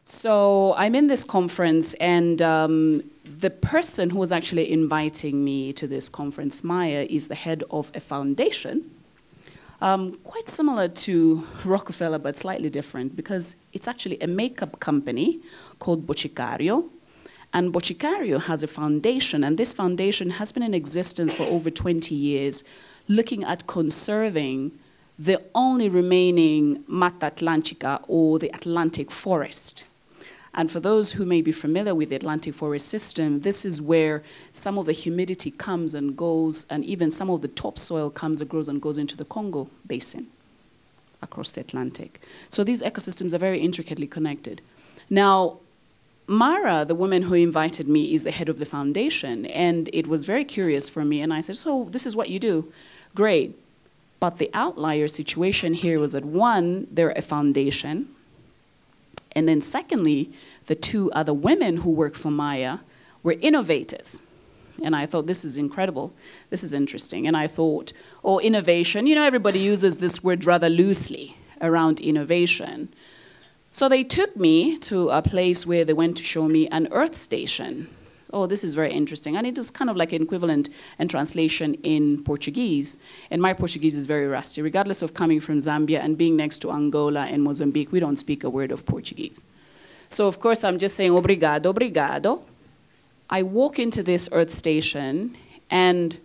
So I'm in this conference, and the person who was actually inviting me to this conference, Maya, is the head of a foundation, quite similar to Rockefeller, but slightly different, because it's actually a makeup company called Boticario. And Boticario has a foundation, and this foundation has been in existence for over 20 years, looking at conserving the only remaining Mata Atlantica, or the Atlantic forest. And for those who may be familiar with the Atlantic forest system, this is where some of the humidity comes and goes, and even some of the topsoil comes and grows and goes into the Congo basin across the Atlantic. So these ecosystems are very intricately connected. Now, Mara, the woman who invited me, is the head of the foundation, and it was very curious for me, and I said, so this is what you do? Great. But the outlier situation here was that, one, they're a foundation, and then secondly, the two other women who worked for Maya were innovators. And I thought, this is incredible. This is interesting. And I thought, oh, innovation, you know, everybody uses this word rather loosely around innovation. So they took me to a place where they went to show me an Earth station. Oh, this is very interesting. And it is kind of like an equivalent and translation in Portuguese. And my Portuguese is very rusty. Regardless of coming from Zambia and being next to Angola and Mozambique, we don't speak a word of Portuguese. So of course, I'm just saying, obrigado, obrigado. I walk into this Earth station, and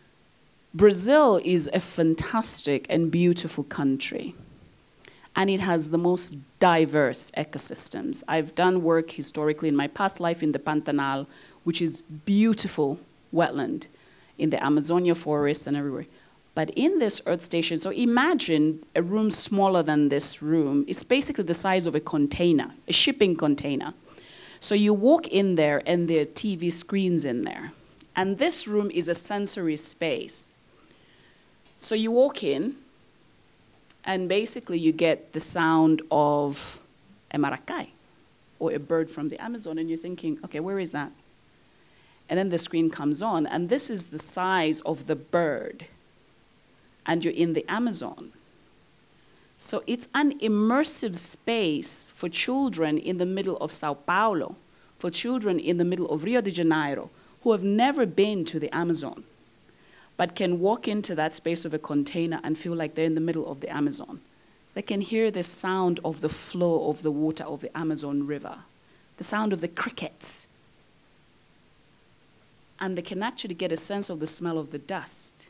Brazil is a fantastic and beautiful country. And it has the most diverse ecosystems. I've done work historically in my past life in the Pantanal, which is beautiful wetland in the Amazonia forest and everywhere. But in this Earth station, so imagine a room smaller than this room. It's basically the size of a container, a shipping container. So you walk in there, and there are TV screens in there. And this room is a sensory space. So you walk in, and basically you get the sound of a maracay, or a bird from the Amazon, and you're thinking, okay, where is that? And then the screen comes on, and this is the size of the bird, and you're in the Amazon. So it's an immersive space for children in the middle of Sao Paulo, for children in the middle of Rio de Janeiro, who have never been to the Amazon, but can walk into that space of a container and feel like they're in the middle of the Amazon. They can hear the sound of the flow of the water of the Amazon River, the sound of the crickets. And they can actually get a sense of the smell of the dust.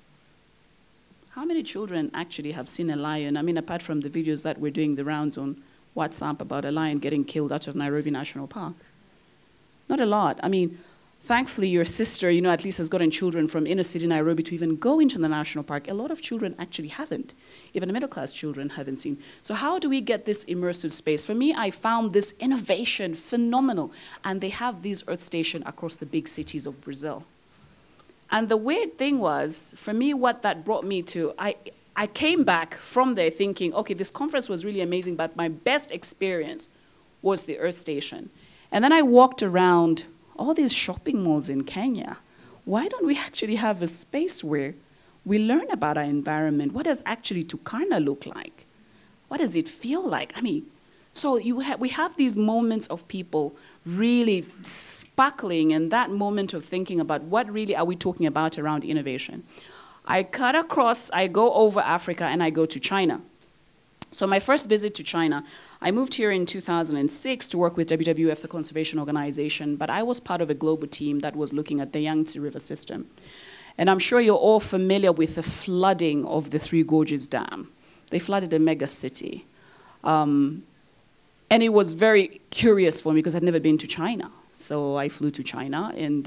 How many children actually have seen a lion? I mean, apart from the videos that we're doing the rounds on WhatsApp about a lion getting killed out of Nairobi National Park? Not a lot. I mean, thankfully, your sister, you know, at least has gotten children from inner city Nairobi to even go into the national park. A lot of children actually haven't. Even middle-class children haven't seen. So how do we get this immersive space? For me, I found this innovation phenomenal. And they have these Earth stations across the big cities of Brazil. And the weird thing was, for me, what that brought me to, I came back from there thinking, okay, this conference was really amazing, but my best experience was the Earth station. And then I walked around all these shopping malls in Kenya. Why don't we actually have a space where we learn about our environment? What does actually Tukarna look like? What does it feel like? I mean, so we have these moments of people really sparkling, and that moment of thinking about what really are we talking about around innovation. I cut across, I go over Africa, and I go to China. So my first visit to China, I moved here in 2006 to work with WWF, the conservation organization, but I was part of a global team that was looking at the Yangtze River system. And I'm sure you're all familiar with the flooding of the Three Gorges Dam. They flooded a mega city. And it was very curious for me because I'd never been to China. So I flew to China, and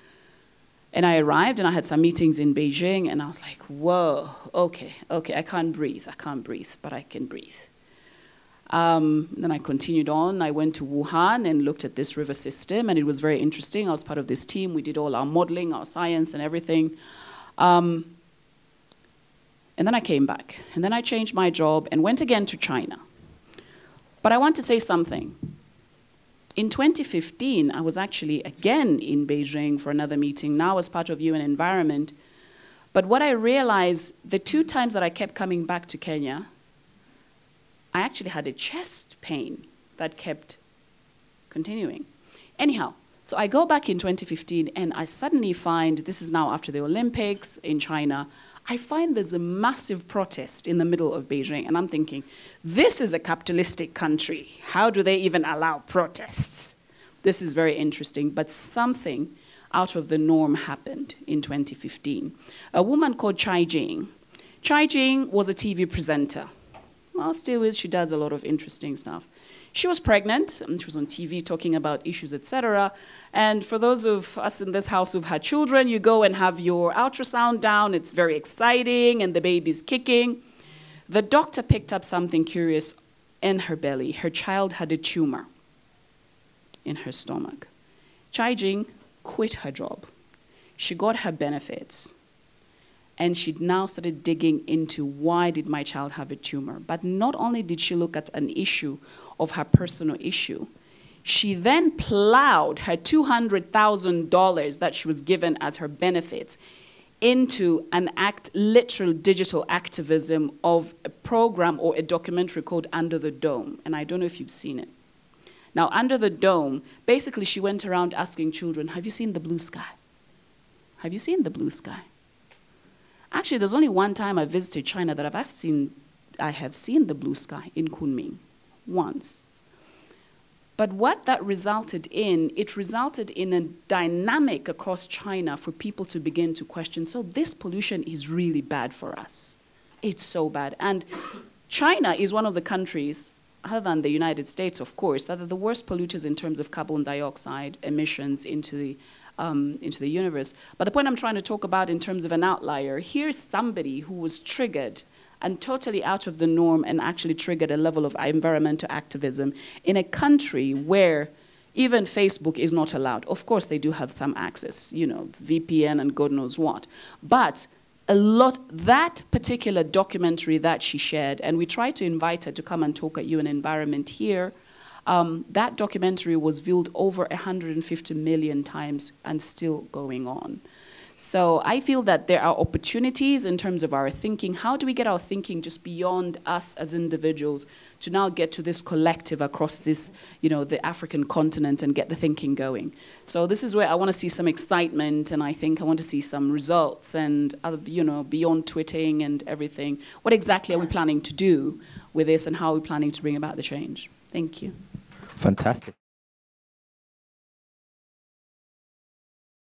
I arrived, and I had some meetings in Beijing, and I was like, whoa, okay, I can't breathe, but I can breathe. Then I continued on. I went to Wuhan and looked at this river system, and it was very interesting. I was part of this team. We did all our modeling, our science, and everything. And then I came back, and then I changed my job and went again to China. But I want to say something. In 2015, I was actually again in Beijing for another meeting, now as part of UN Environment. But what I realized, the 2 times that I kept coming back to Kenya, I actually had a chest pain that kept Continuing. Anyhow, so I go back in 2015 and I suddenly find, this is now after the Olympics in China, I find there's a massive protest in the middle of Beijing, and I'm thinking, this is a capitalistic country. How do they even allow protests? This is very interesting, but something out of the norm happened in 2015. A woman called Chai Jing. Chai Jing was a TV presenter. Well, still is, she does a lot of interesting stuff. She was pregnant, and she was on TV talking about issues, etc. And for those of us in this house who've had children, you go and have your ultrasound down, it's very exciting, and the baby's kicking. The doctor picked up something curious in her belly. Her child had a tumor in her stomach. Chai Jing quit her job. She got her benefits. And she now started digging into why did my child have a tumor. But not only did she look at an issue of her personal issue, she then plowed her $200,000 that she was given as her benefits into an literal digital activism of a program or a documentary called Under the Dome. And I don't know if you've seen it. Now, Under the Dome, basically she went around asking children, have you seen the blue sky? Have you seen the blue sky? Actually, there's only one time I visited China that I have seen the blue sky in Kunming, once. But what that resulted in, it resulted in a dynamic across China for people to begin to question, so this pollution is really bad for us. It's so bad. And China is one of the countries, other than the United States, of course, that are the worst polluters in terms of carbon dioxide emissions into the universe. But the point I'm trying to talk about in terms of an outlier, here's somebody who was triggered and totally out of the norm and actually triggered a level of environmental activism in a country where even Facebook is not allowed. Of course, they do have some access, you know, VPN and God knows what. But that particular documentary that she shared, and we tried to invite her to come and talk at UN Environment here, that documentary was viewed over 150 million times and still going on. So I feel that there are opportunities in terms of our thinking. How do we get our thinking just beyond us as individuals to now get to this collective across this, you know, the African continent and get the thinking going? So this is where I want to see some excitement, and I think I want to see some results and, you know, beyond tweeting and everything. What exactly are we planning to do with this, and how are we planning to bring about the change? Thank you. Fantastic.